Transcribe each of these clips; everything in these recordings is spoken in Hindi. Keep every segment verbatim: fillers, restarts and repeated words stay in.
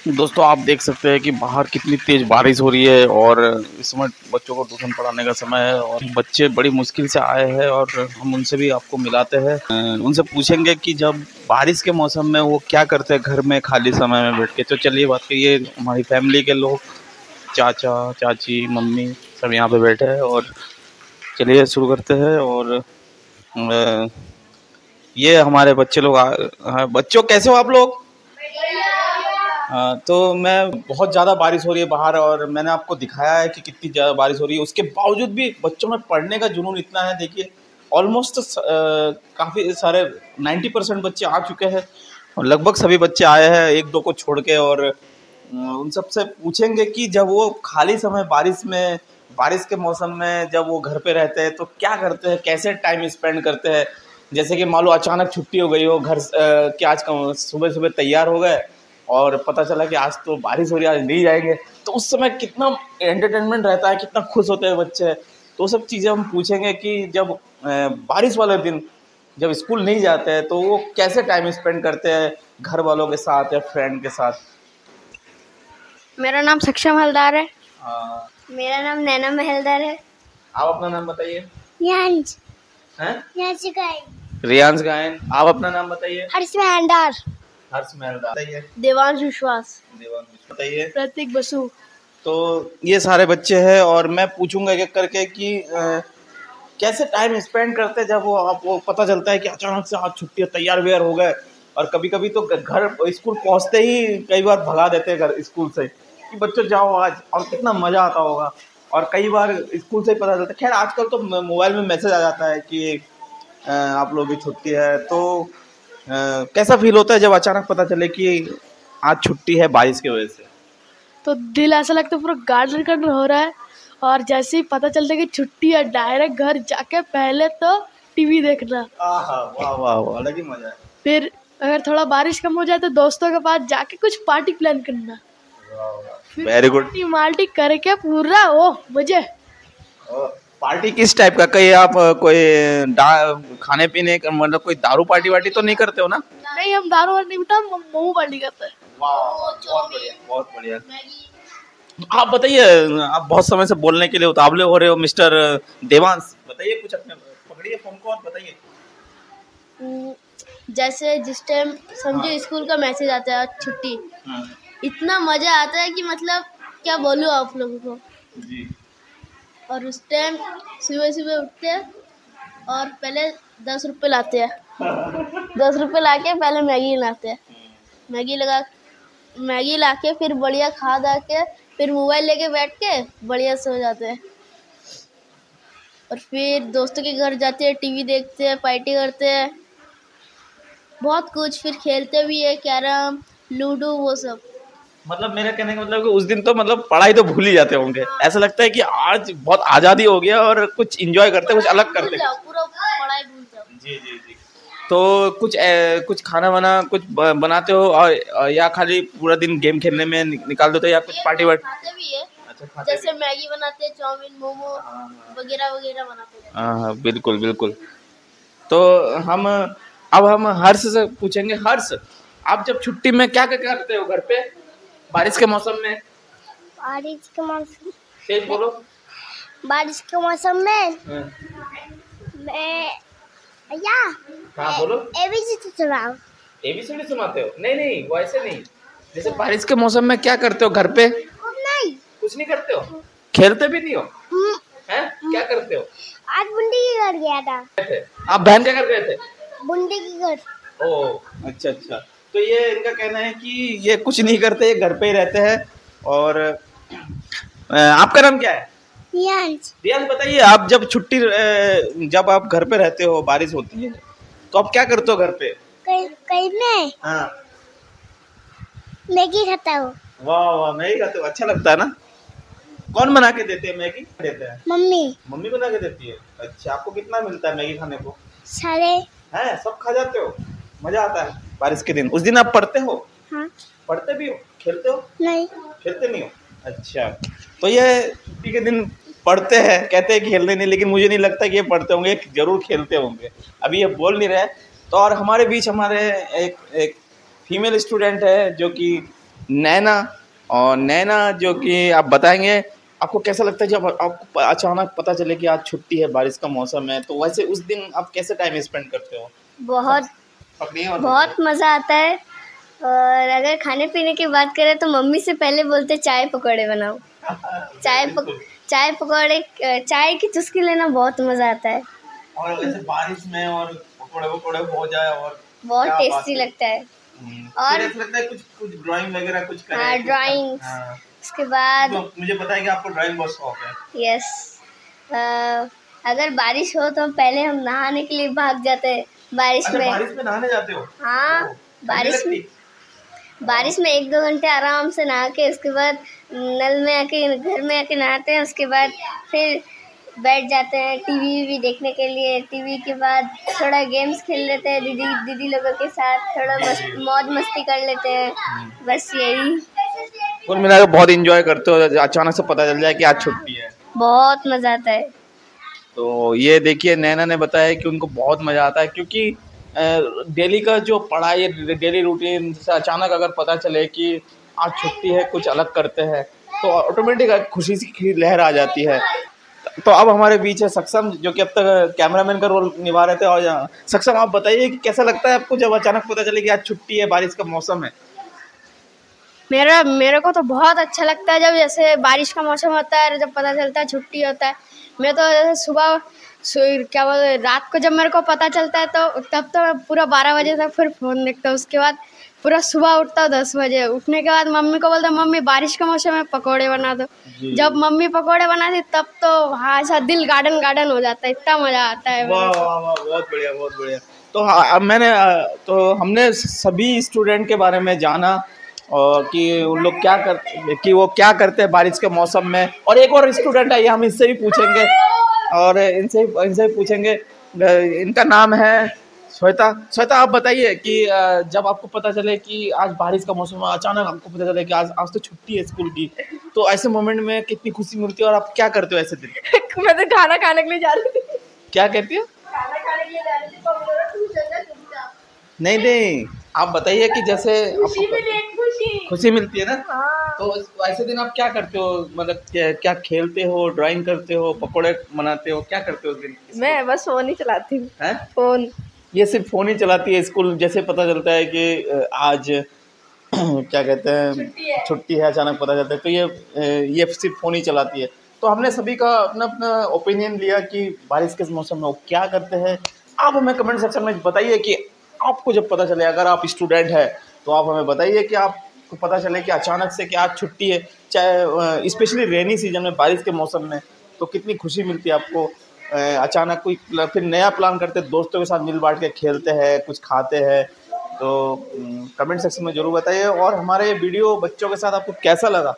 दोस्तों आप देख सकते हैं कि बाहर कितनी तेज बारिश हो रही है और इस समय बच्चों को ट्यूशन पढ़ाने का समय है और बच्चे बड़ी मुश्किल से आए हैं और हम उनसे भी आपको मिलाते हैं। अ, उनसे पूछेंगे कि जब बारिश के मौसम में वो क्या करते हैं घर में खाली समय में बैठ के। तो चलिए बात करिए, हमारी फैमिली के लोग, चाचा चाची मम्मी सब यहाँ पे बैठे हैं और चलिए शुरू करते हैं। और अ, ये हमारे बच्चे लोग आ- बच्चों कैसे हो आप लोग? हाँ, तो मैं बहुत ज़्यादा बारिश हो रही है बाहर और मैंने आपको दिखाया है कि कितनी ज़्यादा बारिश हो रही है। उसके बावजूद भी बच्चों में पढ़ने का जुनून इतना है। देखिए ऑलमोस्ट काफ़ी सारे नब्बे परसेंट बच्चे आ चुके हैं और लगभग सभी बच्चे आए हैं एक दो को छोड़ के। और अ, उन सब से पूछेंगे कि जब वो खाली समय बारिश में बारिश के मौसम में जब वो घर पे रहते हैं तो क्या करते हैं, कैसे टाइम स्पेंड करते हैं। जैसे कि मान लो अचानक छुट्टी हो गई हो घर अ, कि आज का सुबह सुबह तैयार हो गए और पता चला कि आज तो बारिश हो रही है, आज नहीं जाएंगे, तो उस समय कितना एंटरटेनमेंट रहता है, कितना खुश होते हैं बच्चे। तो वो सब चीज़ें हम पूछेंगे कि जब अ, बारिश वाले दिन जब स्कूल नहीं जाते हैं तो वो कैसे टाइम स्पेंड करते हैं घर वालों के साथ या फ्रेंड के साथ। मेरा नाम सक्षम हलदार है। हाँ, मेरा नाम नैना महलदार है। आप अपना नाम बताइए। रियांश हैं? रियांश गायन। रियांश गायन। आप अपना नाम बताइए। हर्ष महलदार। हर्ष मेहरदार बताइए। देवांश विश्वास। देवांश बताइए। प्रतीक बसु। तो ये सारे बच्चे हैं और मैं पूछूंगा एक एक करके कि अ, कैसे टाइम स्पेंड करते हैं जब वो आपको पता चलता है कि अचानक से आज छुट्टी है, तैयार व्यार हो गए। और कभी कभी तो घर स्कूल पहुंचते ही कई बार भगा देते हैं घर स्कूल से कि बच्चों जाओ आज, और कितना मज़ा आता होगा। और कई बार स्कूल से ही पता चलता है। खैर आजकल तो मोबाइल में मैसेज आ जाता है कि अ, आप लोगों की छुट्टी है। तो अ, कैसा फील होता है जब अचानक पता चले कि आज छुट्टी है बारिश की वजह से? तो दिल ऐसा लगता है पूरा गार्डन गार्डन हो रहा है। और जैसे ही पता चलता है कि छुट्टी है, डायरेक्ट घर जाके पहले तो टीवी देखना। आहा, वाह वाह वाह, अलग ही मजा है। फिर अगर थोड़ा बारिश कम हो जाए तो दोस्तों के पास जाके कुछ पार्टी प्लान करना। फिर वेरी गुड। पार्टी माल्टी करके पूरा ओह मजे। पार्टी किस टाइप का? कहीं आप अ, कोई डा- खाने पीने का मतलब कोई दारू पार्टी वार्टी तो नहीं करते हो ना? नहीं, हम दारू वारू नहीं पीते, हम मोमो पार्टी करते हैं। वाह, बहुत बढ़िया बहुत बढ़िया। आप बताइए, आप बहुत समय से बोलने के लिए उतावले हो रहे हो मिस्टर देवांश, बताइए कुछ अपने, पकड़िए फोन को और बताइए। जैसे जिस टाइम समझो स्कूल का मैसेज आता है छुट्टी, इतना मजा आता है कि मतलब क्या बोलूँ आप लोगों को। जी। और उस टाइम सुबह सुबह उठते हैं और पहले दस रुपए लाते हैं। दस रुपए लाके पहले मैगी लाते हैं। मैगी लगा मैगी लाके फिर बढ़िया खा दा के फिर मोबाइल लेके बैठ के बढ़िया सो जाते हैं। और फिर दोस्तों के घर जाते हैं, टीवी देखते हैं, पार्टी करते हैं, बहुत कुछ। फिर खेलते भी है, कैरम, लूडो, वो सब। मतलब मेरा कहने का मतलब कि उस दिन तो मतलब पढ़ाई तो भूल ही जाते होंगे। ऐसा लगता है कि आज बहुत आज़ादी हो गया और कुछ एंजॉय करते, कुछ अलग भूल करते। जाओ, पूरा पढ़ाई भूल जाओ। जी जी जी। तो कुछ ए, कुछ खाना वाना कुछ ब- बनाते हो और और या खाली पूरा दिन गेम खेलने में नि, निकाल देते हो या कुछ पार्टी वार्टी? खाते भी है। अच्छा, खाते जैसे भी। मैगी बनाते हैं, चाउमीन, मोमो वगैरह वगैरह बनाते हैं। हाँ हाँ, बिल्कुल बिल्कुल। तो हम अब हम हर्ष से पूछेंगे। हर्ष, आप जब छुट्टी में क्या क्या करते हो घर पे बारिश के मौसम में? बारिश के मौसम तेज बोलो। बारिश के मौसम में हाँ मैं या हाँ, बोलो। एबीसी सुनाओ। एबीसीडी सुनाते हो? नहीं नहीं, वैसे नहीं। जैसे बारिश के मौसम में क्या करते हो घर पे? नहीं, कुछ नहीं करते हो? खेलते भी नहीं हो? हैं? क्या करते हो? आज बुंडी के घर गया था। आप बहन के घर गए थे? बुंडी के घर। ओह अच्छा अच्छा। तो ये इनका कहना है कि ये कुछ नहीं करते, ये घर पे ही रहते हैं। और अ, आपका नाम क्या है? रियांश। रियांश बताइए, आप जब छुट्टी अ, जब आप घर पे रहते हो, बारिश होती है तो आप क्या करते हो घर पे? कहीं कहीं में हाँ। मैगी खाता हूँ। वाह वाह, मैगी खाते हो? अच्छा लगता है ना? कौन बना के देते हैं मैगी? देते हैं मम्मी। मम्मी बना के देती है। अच्छा, आपको कितना मिलता है मैगी खाने को? सारे। है सब खा जाते हो? मजा आता है बारिश के दिन? उस दिन आप पढ़ते हो? हाँ। पढ़ते भी हो? खेलते हो? नहीं। खेलते नहीं हो? अच्छा। तो ये छुट्टी के दिन पढ़ते हैं, कहते हैं खेलते नहीं, लेकिन मुझे नहीं लगता कि ये पढ़ते होंगे, जरूर खेलते होंगे। अभी ये बोल नहीं रहे। तो और हमारे बीच हमारे एक एक फीमेल स्टूडेंट है जो कि नैना। और नैना जो कि आप बताएंगे आपको कैसा लगता है जब आपको अचानक पता चले कि आज छुट्टी है, बारिश का मौसम है, तो वैसे उस दिन आप कैसे टाइम स्पेंड करते हो? बहुत बहुत मज़ा आता है। और अगर खाने पीने की बात करें तो मम्मी से पहले बोलते चाय पकौड़े बनाओ। चाय पक, चाय पकौड़े चाय की चुस्की लेना बहुत मज़ा आता है। और वैसे बारिश में और पकौड़े पकौड़े हो जाए और बहुत टेस्टी लगता है। और ऐसा लगता है कुछ कुछ ड्राइंग वगैरह कुछ करें। हाँ, ड्राइंग। उसके बाद तो मुझे पता है कि आपको ड्राइंग बहुत शौक है। यस। अगर बारिश हो तो पहले हम नहाने के लिए भाग जाते हैं बारिश में। बारिश में नहाने जाते हो? हाँ, बारिश में बारिश में एक दो घंटे आराम से नहा के उसके बाद नल में आके घर में आके नहाते हैं। उसके बाद फिर बैठ जाते हैं टीवी भी देखने के लिए। टीवी के बाद थोड़ा गेम्स खेल लेते हैं दीदी दीदी लोगों के साथ, थोड़ा मस्त मौज मस्ती कर लेते हैं। बस यही। कुल मिला के बहुत इंजॉय करते हो अचानक से पता चल जाए कि आज छुट्टी है? बहुत मज़ा आता है। तो ये देखिए नैना ने बताया कि उनको बहुत मज़ा आता है क्योंकि डेली का जो पढ़ाई डेली रूटीन से अचानक अगर पता चले कि आज छुट्टी है, कुछ अलग करते हैं, तो ऑटोमेटिक खुशी की लहर आ जाती है। तो अब हमारे बीच है सक्षम जो कि अब तक कैमरामैन का रोल निभा रहे थे। और सक्षम आप बताइए कि कैसा लगता है आपको जब अचानक पता चले कि आज छुट्टी है, बारिश का मौसम है? मेरा मेरे को तो बहुत अच्छा लगता है जब जैसे बारिश का मौसम होता है, जब पता चलता है छुट्टी होता है। मैं तो जैसे सुबह क्या बोलते रात को जब मेरे को पता चलता है तो तब तो पूरा बारह बजे तक फिर फ़ोन देखता हूँ। उसके बाद पूरा सुबह उठता हूँ दस बजे। उठने के बाद मम्मी को बोलता मम्मी बारिश का मौसम है पकौड़े बना दो। जब मम्मी पकौड़े बनाती तब तो हाँ ऐसा दिल गार्डन गार्डन हो जाता है, इतना मज़ा आता है। वाह वाह वाह, बहुत बढ़िया बहुत बढ़िया। तो अब मैंने तो हमने सभी स्टूडेंट के बारे में जाना और कि उन लोग क्या कर कि वो क्या करते हैं बारिश के मौसम में। और एक और स्टूडेंट है, हम इससे भी पूछेंगे और इनसे इनसे भी पूछेंगे। इनका नाम है श्वेता। श्वेता आप बताइए कि जब आपको पता चले कि आज बारिश का मौसम है, अचानक आपको पता चले कि आज आज तो छुट्टी है स्कूल की, तो ऐसे मोमेंट में कितनी खुशी मिलती है और आप क्या करते हो ऐसे दिन? मैं तो खाना खाने के लिए जा रही थी। क्या कहती हो? खाना खाने के लिए जा रही थी। नहीं नहीं आप बताइए कि जैसे खुशी मिली, खुशी खुशी मिलती है ना। हाँ। तो ऐसे दिन आप क्या करते हो? मतलब क्या, क्या खेलते हो, ड्राइंग करते हो, पकोड़े बनाते हो, क्या करते हो उस दिन? मैं बस फोन ही चलाती हूँ। हैं? फोन। ये सिर्फ फोन ही चलाती है? स्कूल जैसे पता चलता है कि आज क्या कहते हैं छुट्टी है, अचानक पता चलता है तो ये ये सिर्फ फ़ोन ही चलाती है। तो हमने सभी का अपना अपना ओपिनियन लिया कि बारिश के मौसम में वो क्या करते हैं। आप हमें कमेंट सेक्शन में बताइए कि आपको जब पता चले, अगर आप स्टूडेंट है तो आप हमें बताइए कि आपको पता चले कि अचानक से कि आज छुट्टी है, चाहे स्पेशली रेनी सीजन में बारिश के मौसम में, तो कितनी खुशी मिलती है आपको। अचानक कोई फिर नया प्लान करते, दोस्तों के साथ मिल बांट के खेलते हैं, कुछ खाते हैं। तो कमेंट सेक्शन में ज़रूर बताइए। और हमारे वीडियो बच्चों के साथ आपको कैसा लगा?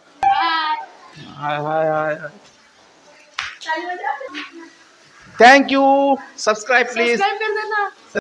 Hi hi hi thank you. Subscribe please.